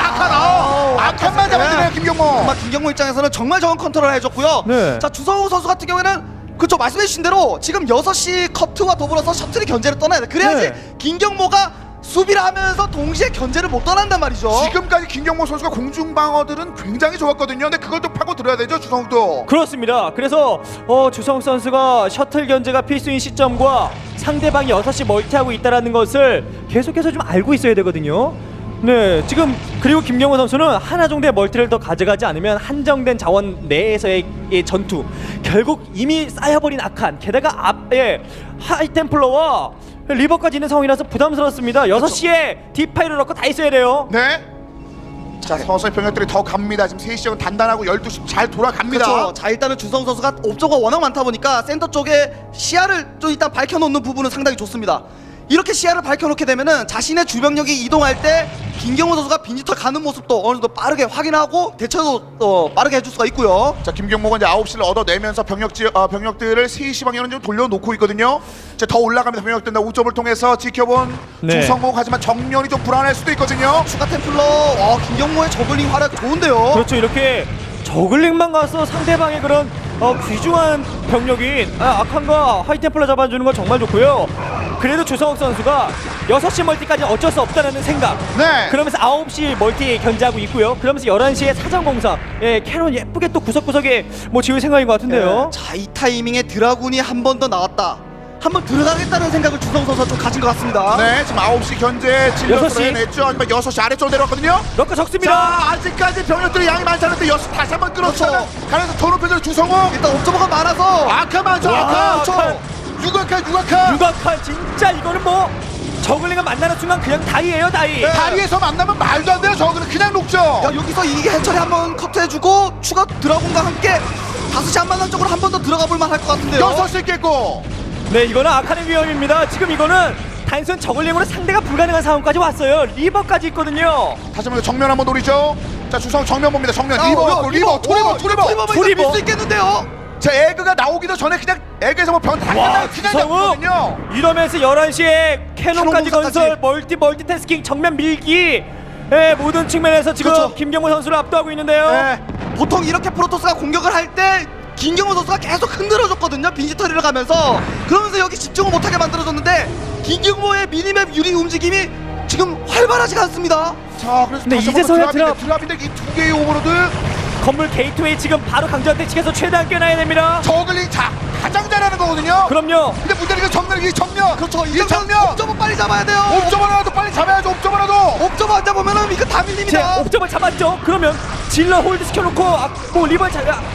A: 아칸만 잡아야 되네요. 김경호.
C: 정말 김경모 입장에서는 정말 좋은 컨트롤을 해줬고요.
B: 네.
C: 자, 주성우 선수 같은 경우에는 그렇죠, 말씀해주신 대로 지금 6시 커트와 더불어서 셔틀이 견제를 떠나야 돼. 그래야지
B: 네.
C: 김경모가 수비를 하면서 동시에 견제를 못 떠난단 말이죠.
A: 지금까지 김경모 선수가 공중 방어들은 굉장히 좋았거든요. 근데 그걸 또 파고 들어야 되죠, 주성욱도.
B: 그렇습니다. 그래서 주성욱 선수가 셔틀 견제가 필수인 시점과 상대방이 6시 멀티하고 있다는 것을 계속해서 좀 알고 있어야 되거든요. 네, 지금 그리고 김경호 선수는 하나 정도의 멀티를 더 가져가지 않으면 한정된 자원 내에서의 이 전투 결국 이미 쌓여버린 악한 게다가 앞에 하이템플러와 리버까지 있는 상황이라서 부담스럽습니다. 6시에 D8을 넣고 다 있어야 돼요.
A: 네. 자, 서서히 병력들이 더 갑니다. 지금 3시역은 단단하고 12시 잘 돌아갑니다.
C: 그렇죠. 자, 일단은 주성 선수가 옵저가 워낙 많다 보니까 센터 쪽에 시야를 좀 일단 밝혀놓는 부분은 상당히 좋습니다. 이렇게 시야를 밝혀놓게 되면은 자신의 주병력이 이동할 때 김경호 선수가 빈지터 가는 모습도 어느 정도 빠르게 확인하고 대처도 빠르게 해줄 수가 있고요.
A: 자, 김경모가 이제 9시를 얻어내면서 병력들을 3시 방향으로 좀 돌려놓고 있거든요. 자, 더 올라가면서 병력들 5점을 통해서 지켜본
B: 네.
A: 주성모. 하지만 정면이 좀 불안할 수도 있거든요.
C: 추가 템플러 김경모의 저글링 활약 좋은데요.
B: 그렇죠. 이렇게 저글링만 가서 상대방의 그런 귀중한 병력인 아칸과 하이템플러 잡아주는 건 정말 좋고요. 그래도 주성욱 선수가 6시 멀티까지 어쩔 수 없다는 생각.
A: 네.
B: 그러면서 9시 멀티 견제하고 있고요. 그러면서 11시에 사정공사 캐논 예쁘게 또 구석구석에 뭐 지을 생각인 것 같은데요.
C: 자, 이 타이밍에 드라군이 한 번 더 나왔다. 한번 들어가겠다는 생각을 주성 선수가 좀 가진 것 같습니다.
A: 네, 지금 9시 견제 진로를
B: 6시.
A: 해냈죠. 하지만 6시 아래쪽으로 내려왔거든요.
B: 럭커 적습니다.
A: 자, 아직까지 병력들이 양이 많지 않은데 6시 다시 한번 끌어치면
C: 그렇죠.
A: 가면서 더 높여줄 주성호.
C: 일단 옵저버가 많아서
A: 아카 많죠.
B: 와,
A: 아카.
B: 아카.
A: 유각한.
B: 유각한 진짜 이거는 뭐 저글링과 만나는 순간 그냥 다이예요, 다이.
A: 다리에서 만나면 말도 안 돼요. 저거는 그냥 녹죠.
C: 야, 여기서 이게 해처리 한번 커트해주고 추가 드라군과 함께 5시 한만원 쪽으로 한 번 더 들어가 볼만 할 것 같은데요.
A: 6시 깼고.
B: 네, 이거는 아칸의 위험입니다. 지금 이거는 단순 저글링으로 상대가 불가능한 상황까지 왔어요. 리버까지 있거든요.
A: 다시 한번 정면 한번 노리죠. 자, 주성 정면 봅니다. 정면.
C: 야,
A: 리버, 투리버.
C: 투리버 밀수 있겠는데요.
A: 자, 에그가 나오기도 전에 그냥 에그에서 뭐 병다 끝나고 그냥 잡거든요.
B: 이러면서 11시에 캐논까지
C: 캐논
B: 건설 멀티태스킹 정면 밀기 모든 측면에서 지금
C: 그렇죠.
B: 김경호 선수를 압도하고 있는데요.
A: 네.
C: 보통 이렇게 프로토스가 공격을 할 때 김경호 선수가 계속 흔들어줬거든요. 빈지터리를 가면서 그러면서 여기 집중을 못하게 만들어줬는데 김경호의 미니맵 유리 움직임이 지금 활발하지가 않습니다.
A: 자, 그래서
B: 근데
A: 다시
B: 이제서야
A: 한번 드랍인데 이 두 개의 오버로드
B: 건물 게이트웨이 지금 바로 강조한테 찍혀서 최대한 깨놔야 됩니다.
A: 저글링 가장 잘하는 거거든요.
B: 그럼요.
A: 근데 문제는 이 정면.
C: 그렇죠.
A: 이 정면.
C: 옵저버 빨리 잡아야 돼요.
A: 옵저버라도 빨리 잡아야죠. 옵저버라도.
C: 옵저버 안 잡으면 이거 다 밀립니다.
B: 제 옵점을 잡았죠. 그러면 질러 홀드 시켜놓고 뭐 리버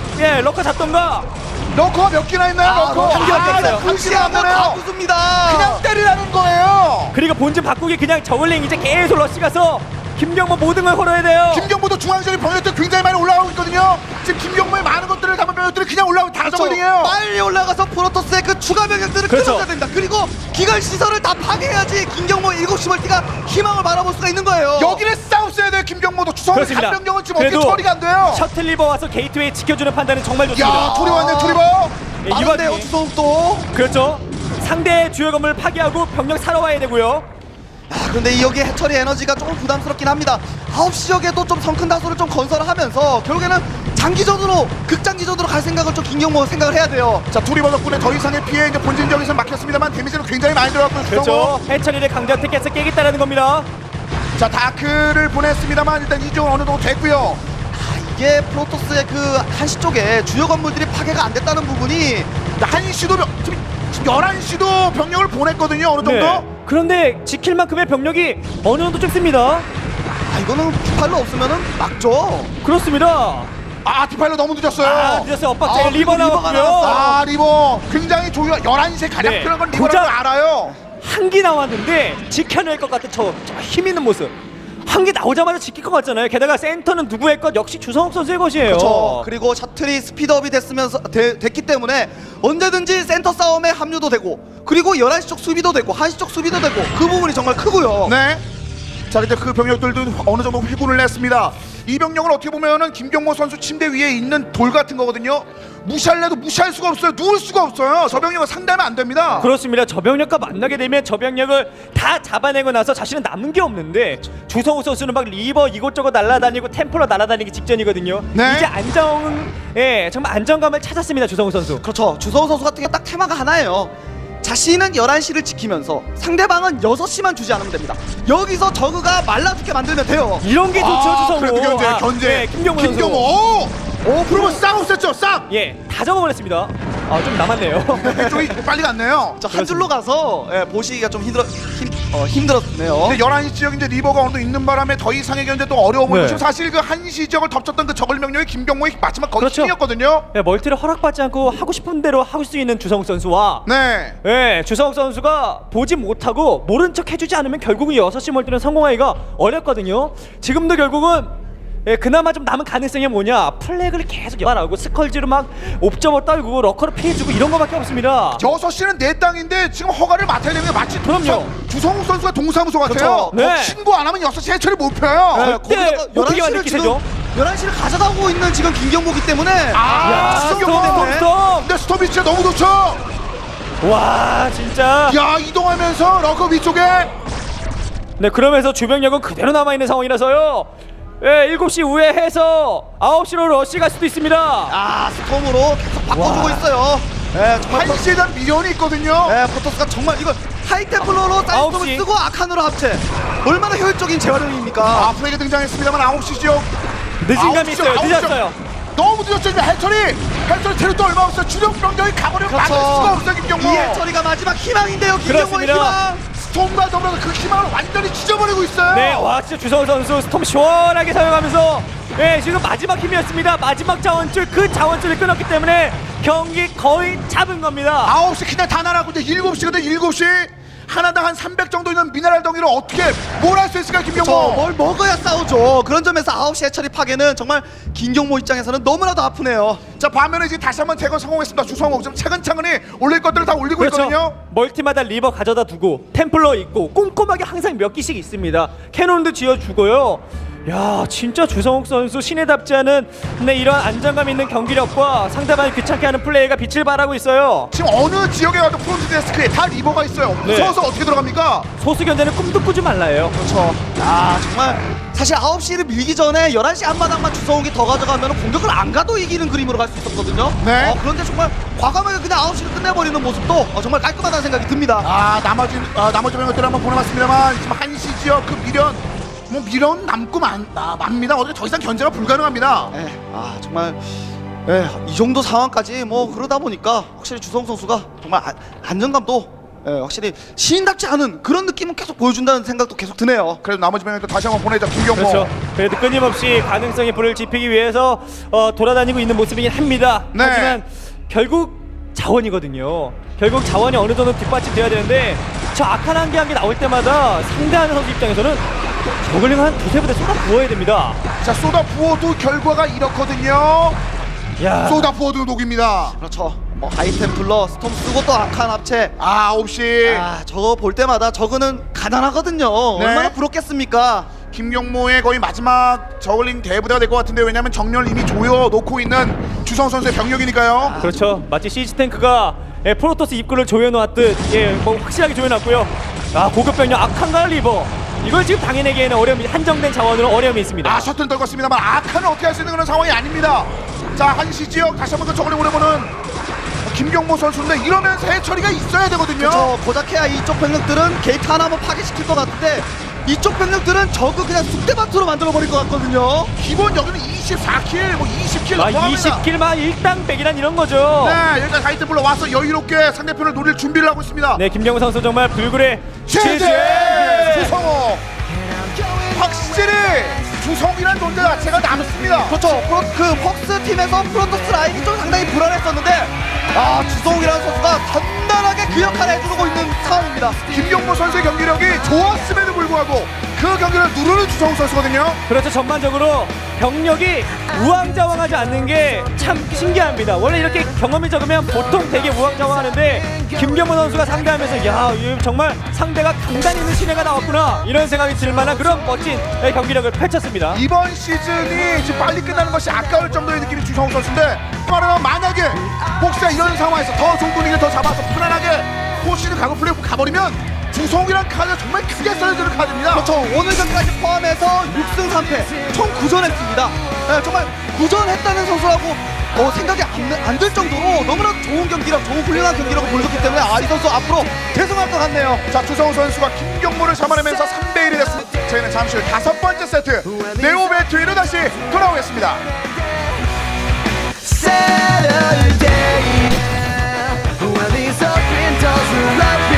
B: 럭커 잡던가.
A: 러커가 몇 개나 있나요? 러커
B: 한 개밖에 없어요.
C: 무시하면 다 부숩니다.
A: 그냥 때리라는 거예요.
B: 그리고 본진 바꾸기 그냥 저글링 이제 계속 러시 가서 김경모 모든 걸 걸어야 돼요.
A: 김경모도 중앙적인 병력들 굉장히 많이 올라가고 있거든요. 지금 김경모의 많은 것들을 담은 병력들이 그냥 올라오고 다 저글링이에요.
C: 빨리 올라가서 프로토스의 그 추가 병력들을
B: 그렇죠.
C: 끊어야 된다. 그리고 기관 시설을 다 파괴해야지 김경모 7시 멀티가 희망을 바라볼 수가 있는 거예요.
A: 여기를 싸웠어야 돼요. 김경모도 주성을
B: 그렇습니다.
A: 간 병력은 지금 어떻게
B: 그래도
A: 처리가 안 돼요.
B: 셔틀 리버 와서 게이트웨이 지켜주는 판단은 정말 좋습니다.
A: 야, 투리 왔네, 투리버.
B: 이
C: 빠른데요,
B: 와중에
C: 주성욱도.
B: 그렇죠. 상대의 주요 건물 파괴하고 병력 사러 와야 되고요.
C: 그런데 여기 해처리 에너지가 조금 부담스럽긴 합니다. 9시 지역에도 좀 성큰 다수를 좀 건설을 하면서 결국에는 장기전으로 극장기전으로 갈 생각을 좀 김경모 생각을 해야 돼요.
A: 자, 투리버 덕분에 더 이상의 피해 이제 본진적에서 막혔습니다만 데미지는 굉장히 많이 들어갔고요.
B: 그렇죠. 해처리를 강제 택해서 깨겠다라는 겁니다.
A: 자, 다크를 보냈습니다만 일단 이쪽은 어느 정도 됐고요.
C: 이게 프로토스의 그 한시 쪽에 주요 건물들이 파괴가 안 됐다는 부분이
A: 한시도 지금 11시도 병력을 보냈거든요. 어느 정도.
B: 네. 그런데 지킬 만큼의 병력이 어느 정도 좀 씁니다.
C: 이거는 디팔로 없으면은 막죠.
B: 그렇습니다.
A: 아, 디파일러 너무 늦었어요.
B: 늦었어요. 엇박자에 리버
C: 그리고 리버가
B: 나왔고요.
C: 나왔어요.
A: 리버 굉장히 조용. 11시에 가장
B: 네.
A: 필요한 건 리버라는 걸 알아요.
B: 한 기 나왔는데 지켜낼 것 같은 저 힘 있는 모습. 한 개 나오자마자 지킬 것 같잖아요. 게다가 센터는 누구의 것? 역시 주성욱 선수의 것이에요.
C: 그렇죠. 그리고 셔틀이 스피드업이 됐기 때문에 언제든지 센터 싸움에 합류도 되고 그리고 11시 쪽 수비도 되고 1시 쪽 수비도 되고 그 부분이 정말 크고요.
A: 네. 자, 근데 그 병력들도 어느 정도 회군을 냈습니다. 이 병력은 어떻게 보면은 김경모 선수 침대 위에 있는 돌 같은 거거든요. 무시할래도 무시할 수가 없어요. 누울 수가 없어요. 저 병력은 상대하면 안 됩니다.
B: 그렇습니다. 저 병력과 만나게 되면 저 병력을 다 잡아내고 나서 자신은 남은 게 없는데 주성우 선수는 막 리버 이곳저곳 날아다니고 템플러 날아다니기 직전이거든요.
A: 네.
B: 이제 정말 안정감을 찾았습니다. 주성우 선수.
C: 그렇죠. 주성우 선수 같은 게 딱 테마가 하나예요. 자신은 11시를 지키면서 상대방은 6시만 주지 않으면 됩니다. 여기서 저그가 말라 죽게 만들면 돼요.
B: 이런 게 좋죠, 주성우.
A: 그래도 견제.
B: 네, 김경모 선수.
A: 오, 그러면 싹 없앴죠. 싹.
B: 예, 다 잡아버렸습니다. 좀 남았네요.
A: 이쪽이 빨리 갔네요.
C: 한 줄로 가서 보시기가 좀 힘들었네요.
A: 근데 11시 지역 이제 리버가 어느 정도 있는 바람에 더 이상의 견제 또 어려워 보이고
B: 네.
A: 지금 사실 그 1시 지역을 덮쳤던 그 저글 명령이 김경모의 마지막 거의
B: 그렇죠.
A: 힘이었거든요.
B: 네, 멀티를 허락받지 않고 하고 싶은 대로 할 수 있는 주성욱 선수와
A: 네.
B: 네, 주성욱 선수가 보지 못하고 모른 척 해주지 않으면 결국은 6시 멀티는 성공하기가 어렵거든요. 지금도 결국은 그나마 좀 남은 가능성이 뭐냐, 플래그를 계속 말하고 스컬지로 막 옵저버 떨고 러커를 피해주고 이런 거밖에 없습니다.
A: 6시는 내 땅인데 지금 허가를 맡아야 되는 게 마치
B: 그럼요.
A: 주성욱 선수가 동사무소 같아요.
C: 그렇죠.
B: 네.
A: 신고 안 하면 6시 해처리 못 펴요.
B: 절대
C: 거기다가
B: 어떻게
C: 11시를
B: 만들
C: 지금
B: 기세죠?
C: 11시를 가져가고 있는 지금 김경모기 때문에
B: 야,
A: 주성경
B: 스톰, 스톰.
A: 근데 스톱이 진짜 너무 좋죠.
B: 와, 진짜.
A: 야, 이동하면서 러커 위쪽에
B: 네, 그러면서 주병력은 그대로 남아있는 상황이라서요. 예, 7시 후에 해서 9시로 러시 갈 수도 있습니다.
C: 스톰으로 계속 바꿔주고 있어요. 정말
A: 1시에 대한 미련이 있거든요.
C: 포토스가 정말 이거 하이템플러로 사이스톰을
B: 9시.
C: 쓰고 아칸으로 합체 얼마나 효율적인 재활용입니까?
A: 플레이가 등장했습니다만 9시 지역
B: 늦은 감이
A: 9시,
B: 있어요.
A: 9시.
B: 늦었어요.
A: 너무 늦었죠. 이제 해처리 체력도 얼마 없어요. 주력 병력이 가버리면 막을 수가 없어요. 김경모.
C: 이해처리가 마지막 희망인데요. 김경모의
B: 그렇습니다.
C: 희망.
A: 스톰과 더불어서 그 희망을 완전히 찢어버리고 있어요.
B: 네, 와, 진짜 주성우 선수 스톰 시원하게 사용하면서 예, 지금 마지막 힘이었습니다. 마지막 자원줄, 그 자원줄을 끊었기 때문에 경기 거의 잡은 겁니다.
A: 9시 그냥 다 나라고 이제 7시거든. 7시 하나당 한 300 정도 있는 미네랄 덩이를 어떻게 뭘 할 수 있을까 김경모.
C: 뭘 먹어야 싸우죠. 그런 점에서 9시 해처리 파괴는 정말 김경모 입장에서는 너무나도 아프네요.
A: 자, 반면에 이제 다시 한번 제거 성공했습니다. 주성욱 지금 차근차근히 올릴 것들을 다 올리고 있거든요.
B: 멀티마다 리버 가져다 두고 템플러 있고 꼼꼼하게 항상 몇 기씩 있습니다. 캐논도 지어주고요. 야, 진짜 주성욱 선수 신에답지 않은 이런 안정감 있는 경기력과 상대방을 귀찮게 하는 플레이가 빛을 발하고 있어요.
A: 지금 어느 지역에 가도 프론트 데스크에 다 리버가 있어요. 무서워서 어떻게 들어갑니까?
B: 소수 견제는 꿈도 꾸지 말라요.
C: 그렇죠. 정말 사실 9시를 밀기 전에 11시 앞마당만 주성욱이 더 가져가면 공격을 안 가도 이기는 그림으로 갈 수 있었거든요.
A: 네.
C: 그런데 정말 과감하게 그냥 9시를 끝내버리는 모습도 정말 깔끔하다는 생각이 듭니다.
A: 나머지 병력들 한번 보내봤습니다만 지금 1시 지역 그 미련 미련 남고 맙니다. 어떻게 더 이상 견제가 불가능합니다.
C: 정말 이 정도 상황까지 그러다 보니까 확실히 주성욱 선수가 정말 안정감도 확실히 시인답지 않은 그런 느낌은 계속 보여준다는 생각도 계속 드네요.
A: 그래도 나머지 병력들 다시 한번 보내자. 김경모.
B: 그렇죠. 그래도 끊임없이 가능성의 불을 지피기 위해서 돌아다니고 있는 모습이긴 합니다.
A: 네.
B: 하지만 결국 자원이거든요. 결국 자원이 어느 정도 뒷받침돼야 되는데 저 악한 한 개 나올 때마다 상대하는 선수 입장에서는 저글링 한 두세 부대 쏟아 부어야 됩니다.
A: 자, 쏟아 부어도 결과가 이렇거든요.
B: 야,
A: 쏟아 부어도 녹입니다.
C: 그렇죠. 하이템플러 스톰 쓰고 또 악한 합체.
A: 9시
C: 저거 볼 때마다 저거는 가난하거든요.
A: 네.
C: 얼마나 부럽겠습니까?
A: 김경모의 거의 마지막 저글링 대부대가 될 것 같은데, 왜냐면 정렬 이미 조여놓고 있는 주성 선수의 병력이니까요.
B: 그렇죠. 마치 시즈 탱크가 프로토스 입구를 조여놓았듯 확실하게 조여놨고요. 고급 병력 악한 갈리버, 이걸 지금 당해내기에는 어려움이, 한정된 자원으로 어려움이 있습니다.
A: 셔틀 떨궜습니다만 아칸은 어떻게 할 수 있는 그런 상황이 아닙니다. 자, 1시 지역 다시 한번 더 저글링 오래보는 김경모 선수인데, 이러면서 해처리가 있어야 되거든요.
C: 그렇죠. 고작해야 이쪽 병력들은 게이트 하나만 파괴시킬 것 같은데 이쪽 병력들은 저그 그냥 쑥대밭으로 만들어버릴 것 같거든요.
A: 기본 여기는 24킬, 20킬
B: 20킬만 일당백이란 이런 거죠.
A: 네, 여기까지 하이템플러 와서 여유롭게 상대편을 노릴 준비를 하고 있습니다.
B: 네, 김경호 선수 정말 불굴의
A: 제재! 주성호! 확실히 주성이라는 존재 자체가 남습니다.
C: 그렇죠. 그 폭스 팀에서 프로토스 라인이 좀 상당히 불안했었는데 주성욱이라는 선수가 단단하게 그 역할을 해주고 있는 상황입니다.
A: 김경모 선수의 경기력이 좋았음에도 불구하고 그 경기를 누르는 주성욱 선수거든요.
B: 그렇죠. 전반적으로 병력이 우왕좌왕하지 않는 게 참 신기합니다. 원래 이렇게 경험이 적으면 보통 되게 우왕좌왕하는데 김경모 선수가 상대하면서 야, 정말 상대가 강단 있는 신예가 나왔구나, 이런 생각이 들 만한 그런 멋진 경기력을 펼쳤습니다.
A: 이번 시즌이 지금 빨리 끝나는 것이 아까울 정도의 느낌이 주성욱 선수인데, 말하면 만약에 복수가 이런 상황에서 더 좋은 분위기를 더 잡아서 편안하게 포시즌 가고 플레이오프 가버리면 주성욱이란 카드가 정말 크게 써져주는 카드입니다.
C: 그렇죠. 오늘 경기까지 포함해서 6승 3패 총 9전했습니다. 정말 9전했다는 선수라고 생각이 안 들 정도로 너무나 좋은 경기력, 좋은 훌륭한 경기력을 보여줬기 때문에 이 선수 앞으로 계속할 것 같네요.
A: 자, 주성욱 선수가 김경모를 잡아내면서 3대1이 됐습니다. 저희는 잠시 후 5번째 세트 네오 배틀로 다시 돌아오겠습니다.
D: Saturday, when these open doors will open.